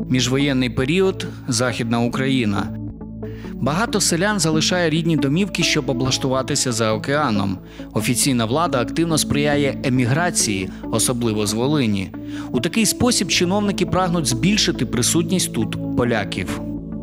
Міжвоєнний період – Західна Україна. Багато селян залишає рідні домівки, щоб облаштуватися за океаном. Офіційна влада активно сприяє еміграції, особливо з Волині. У такий спосіб чиновники прагнуть збільшити присутність тут поляків.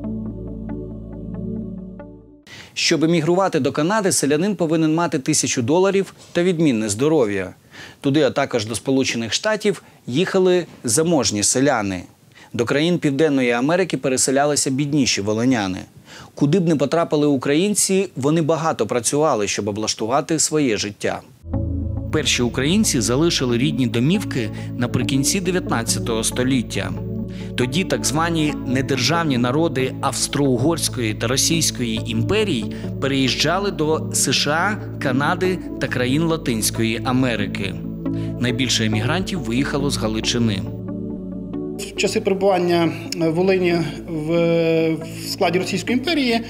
Щоб емігрувати до Канади, селянин повинен мати $1000 та відмінне здоров'я. Туди, а також до Сполучених Штатів, їхали заможні селяни. До країн Південної Америки переселялися бідніші волиняни. Куди б не потрапили українці, вони багато працювали, щоб облаштувати своє життя. Перші українці залишили рідні домівки наприкінці 19 століття. Тоді так звані недержавні народи Австро-Угорської та Російської імперій переїжджали до США, Канади та країн Латинської Америки. Найбільше емігрантів виїхало з Галичини. В часи перебування Волині в складі Російської імперії,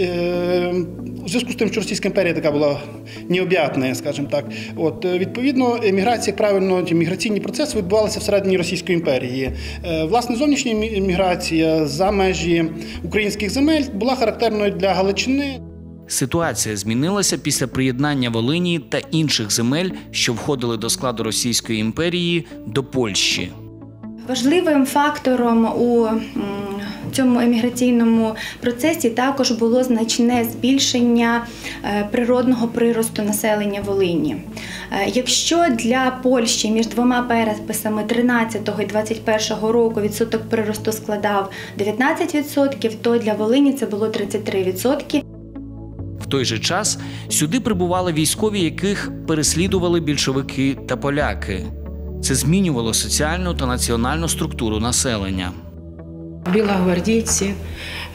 у зв'язку з тим, що Російська імперія така була необ'ятна, скажімо так, відповідно, еміграція, як правильно, міграційні процеси відбувалися всередині Російської імперії. Власне, зовнішня еміграція за межі українських земель була характерною для Галичини. Ситуація змінилася після приєднання Волині та інших земель, що входили до складу Російської імперії, до Польщі. Важливим фактором у цьому еміграційному процесі також було значне збільшення природного приросту населення Волині. Якщо для Польщі між двома переписами 13-го і 21-го року відсоток приросту складав 19%, то для Волині це було 33%. В той же час сюди прибували військові, яких переслідували більшовики та поляки. Це змінювало соціальну та національну структуру населення. Білогвардійці,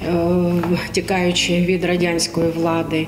тікаючи від радянської влади,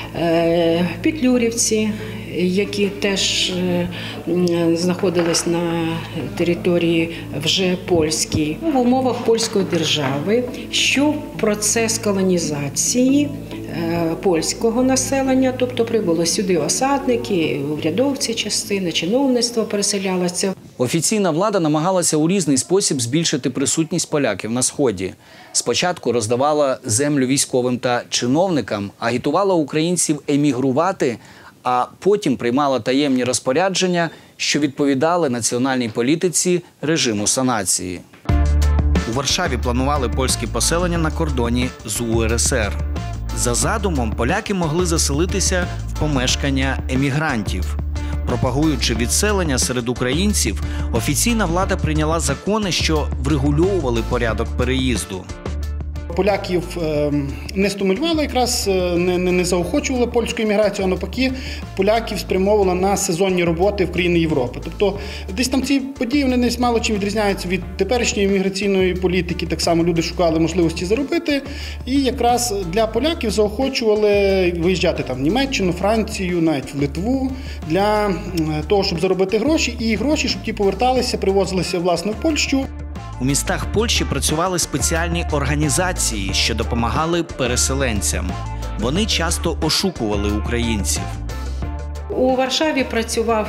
петлюрівці, які теж знаходились на території вже польській. В умовах польської держави, що процес колонізації польського населення, тобто прибуло сюди осадники, урядовці частини, чиновництво переселялося. Офіційна влада намагалася у різний спосіб збільшити присутність поляків на Сході. Спочатку роздавала землю військовим та чиновникам, агітувала українців емігрувати, а потім приймала таємні розпорядження, що відповідали національній політиці режиму санації. У Варшаві планували польські поселення на кордоні з УРСР. За задумом, поляки могли заселитися в помешкання емігрантів. Пропагуючи відселення серед українців, офіційна влада прийняла закони, що врегульовували порядок переїзду. Поляків не стимулювали, якраз не заохочували польську еміграцію, а навпаки, поляків спрямовували на сезонні роботи в країни Європи. Тобто десь там ці події вони десь мало чим відрізняються від теперішньої еміграційної політики. Так само люди шукали можливості заробити і якраз для поляків заохочували виїжджати там в Німеччину, Францію, навіть в Литву для того, щоб заробити гроші, і гроші, щоб ті поверталися, привозилися власне в Польщу. У містах Польщі працювали спеціальні організації, що допомагали переселенцям. Вони часто ошукували українців. У Варшаві працював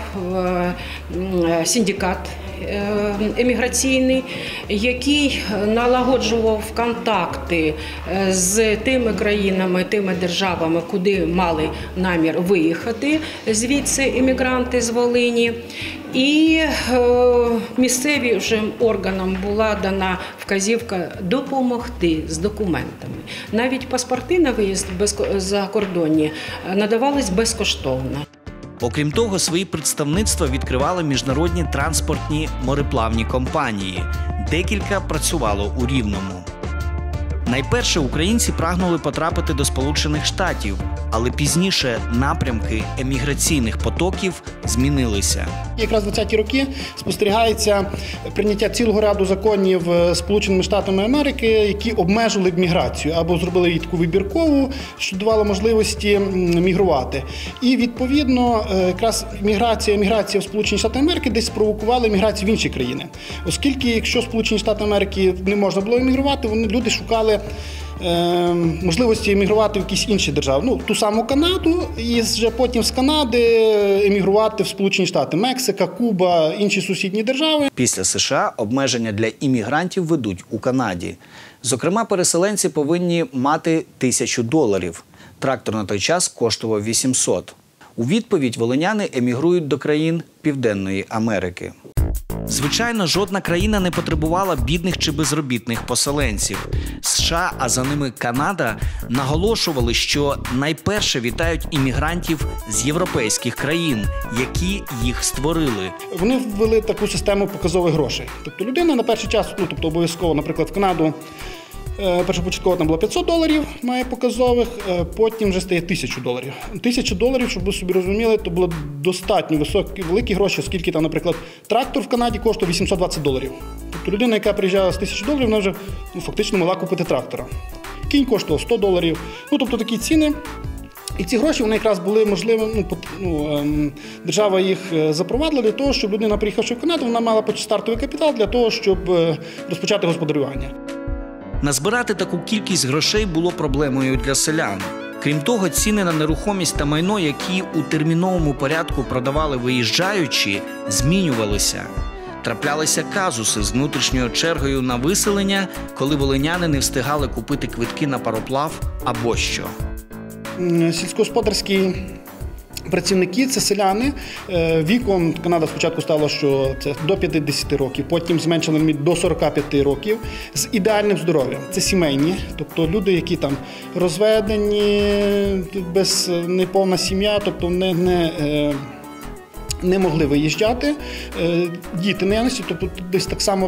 синдикат еміграційний, який налагоджував контакти з тими країнами, тими державами, куди мали намір виїхати звідси емігранти з Волині. І місцевим вже органам була дана вказівка допомогти з документами. Навіть паспорти на виїзд закордонні надавались безкоштовно. Окрім того, свої представництва відкривали міжнародні транспортні мореплавні компанії. Декілька працювало у Рівному. Найперше українці прагнули потрапити до Сполучених Штатів, але пізніше напрямки еміграційних потоків змінилися. Якраз в 20-ті роки спостерігається прийняття цілого ряду законів Сполученими Штатами Америки, які обмежили міграцію або зробили її таку вибіркову, що давало можливості мігрувати. І відповідно якраз еміграція в Сполучені Штати Америки десь спровокувала еміграцію в інші країни. Оскільки якщо в Сполучені Штати Америки не можна було емігрувати, люди шукали можливості емігрувати в якісь інші держави. Ну, ту саму Канаду, і вже потім з Канади емігрувати в Сполучені Штати. Мексика, Куба, інші сусідні держави. Після США обмеження для іммігрантів ведуть у Канаді. Зокрема, переселенці повинні мати $1000. Трактор на той час коштував 800. У відповідь волиняни емігрують до країн Південної Америки. Звичайно, жодна країна не потребувала бідних чи безробітних поселенців. США, а за ними Канада, наголошували, що найперше вітають іммігрантів з європейських країн, які їх створили. Вони ввели таку систему показових грошей. Тобто людина на перший час, тобто обов'язково, наприклад, в Канаду, першопочатково там було $500, має показових, потім вже стає $1000. $1000, щоб ви собі розуміли, то було достатньо великі гроші, оскільки там, наприклад, трактор в Канаді коштує $820. Тобто людина, яка приїжджала з $1000, вона вже фактично могла купити трактора. Кінь коштував $100. Тобто такі ціни. І ці гроші, вони якраз були можливі, держава їх запровадила для того, щоб людина, приїхавши в Канаду, вона мала стартовий капітал для того, щоб розпочати господарювання. Назбирати таку кількість грошей було проблемою для селян. Крім того, ціни на нерухомість та майно, які у терміновому порядку продавали виїжджаючі, змінювалися. Траплялися казуси з внутрішньою чергою на виселення, коли волиняни не встигали купити квитки на пароплав або що. Сільськогосподарські працівники – це селяни. Віком Канада спочатку стало, що це до 50 років, потім зменшили до 45 років з ідеальним здоров'ям. Це сімейні, тобто люди, які там розведені, без неповна сім'я, тобто не могли виїжджати. Діти наявності, тобто десь так само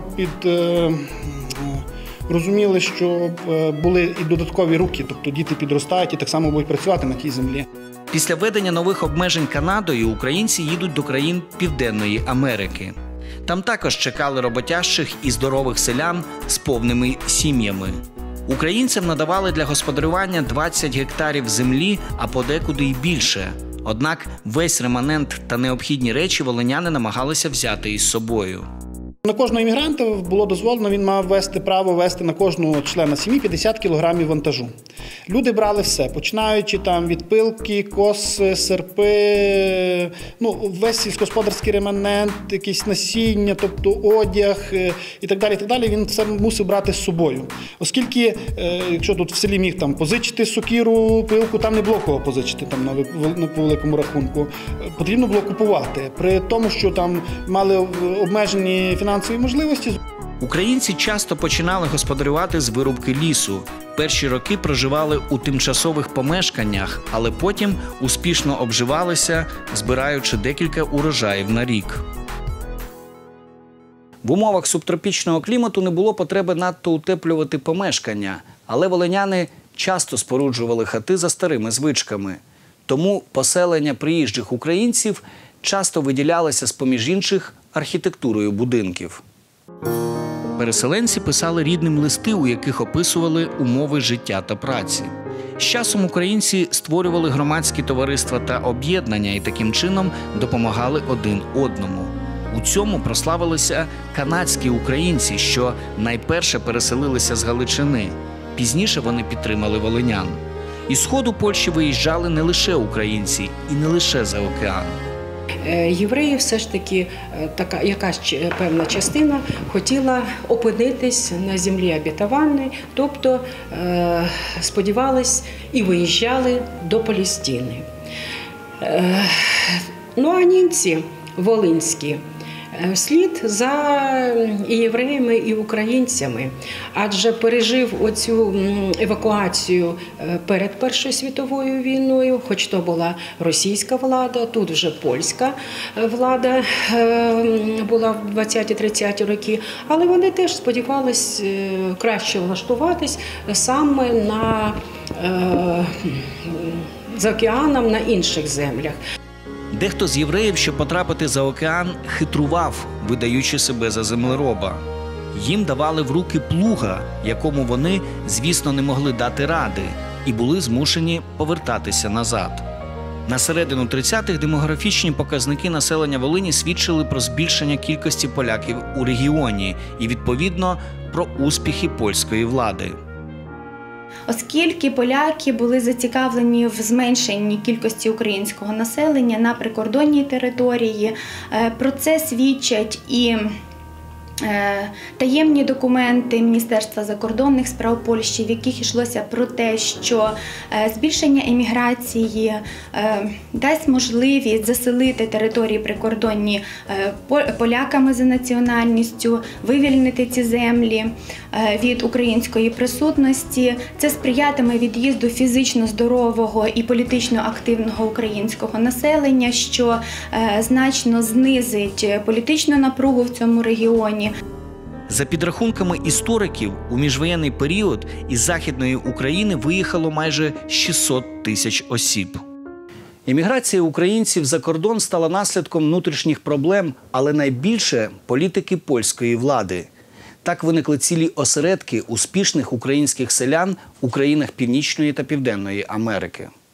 розуміли, що були і додаткові руки, тобто діти підростають і так само будуть працювати на тій землі. Після введення нових обмежень Канадою українці їдуть до країн Південної Америки. Там також чекали роботящих і здорових селян з повними сім'ями. Українцям надавали для господарювання 20 гектарів землі, а подекуди й більше. Однак весь реманент та необхідні речі волиняни намагалися взяти із собою. На кожного іммігранта було дозволено, він мав право вести на кожного члена сім'ї 50 кілограмів вантажу. Люди брали все, починаючи там від пилки, коси, серпи, весь сільськогосподарський реманент, якісь насіння, тобто одяг і так далі, він все мусив брати з собою. Оскільки, якщо тут в селі міг там позичити сокиру, пилку, там не було кого позичити там, по великому рахунку. Потрібно було купувати. При тому, що там мали обмежені фінансові можливості. Українці часто починали господарювати з вирубки лісу. Перші роки проживали у тимчасових помешканнях, але потім успішно обживалися, збираючи декілька урожаїв на рік. В умовах субтропічного клімату не було потреби надто утеплювати помешкання, але волиняни часто споруджували хати за старими звичками. Тому поселення приїжджих українців часто виділялося з-поміж інших архітектурою будинків. Переселенці писали рідним листи, у яких описували умови життя та праці. З часом українці створювали громадські товариства та об'єднання і таким чином допомагали один одному. У цьому прославилися канадські українці, що найперше переселилися з Галичини. Пізніше вони підтримали волинян. Із сходу Польщі виїжджали не лише українці і не лише за океан. Євреї все ж таки, якась певна частина хотіла опинитись на землі обітованій, тобто сподівались і виїжджали до Палестини. А німці волинські вслід за і євреями, і українцями, адже пережив оцю евакуацію перед Першою світовою війною, хоч то була російська влада, тут вже польська влада була в 20-30-ті роки, але вони теж сподівались краще влаштуватись саме за океаном на інших землях. Дехто з євреїв, щоб потрапити за океан, хитрував, видаючи себе за землероба. Їм давали в руки плуга, якому вони, звісно, не могли дати ради, і були змушені повертатися назад. На середину 30-х демографічні показники населення Волині свідчили про збільшення кількості поляків у регіоні і, відповідно, про успіхи польської влади. Оскільки поляки були зацікавлені в зменшенні кількості українського населення на прикордонній території, про це свідчать і таємні документи Міністерства закордонних справ Польщі, в яких йшлося про те, що збільшення еміграції дасть можливість заселити території прикордонні поляками за національністю, вивільнити ці землі від української присутності. Це сприятиме від'їзду фізично здорового і політично активного українського населення, що значно знизить політичну напругу в цьому регіоні. За підрахунками істориків, у міжвоєнний період із Західної України виїхало майже 600 тисяч осіб. Еміграція українців за кордон стала наслідком внутрішніх проблем, але найбільше – політики польської влади. Так виникли цілі осередки успішних українських селян у країнах Північної та Південної Америки.